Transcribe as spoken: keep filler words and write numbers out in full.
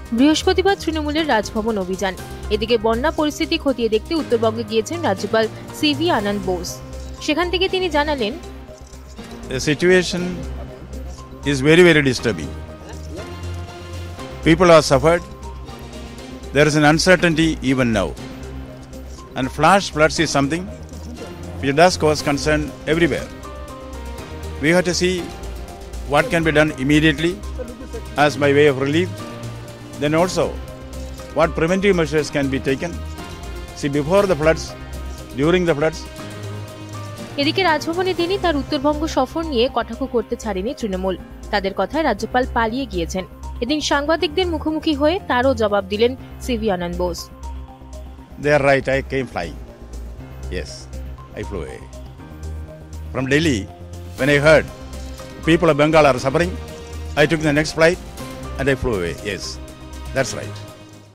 বৃহস্পতিবার তৃণমূলের রাজভবন অভিযান। এদিকে বন্যা পরিস্থিতি খতিয়ে দেখতে উত্তরবঙ্গে গিয়েছেন রাজ্যপাল সিভি আনন্দ বোস। সেখান থেকে তিনি জানালেন, The situation is very very disturbing. People are suffered. There is an uncertainty even now. And flash floods is something which does cause concern everywhere. We have to see what can be done immediately as by way of relief. Then also what preventive measures can be taken. See, before the floods, during the floods. এদিকে রাজভবনে তিনি তার উত্তরবঙ্গ সফর নিয়ে কটাক্ষ করতে ছাড়েনি তৃণমূল। তাদের কথায় রাজ্যপাল পালিয়ে গিয়েছেন। এদিন সাংবাদিকদের মুখোমুখি হয়ে তারও জবাব দিলেন CV Ananda Bose. They are right, I came flying. Yes, I flew away. From Delhi, when I heard people of Bengal are suffering, I took the next flight and I flew away. Yes, that's right.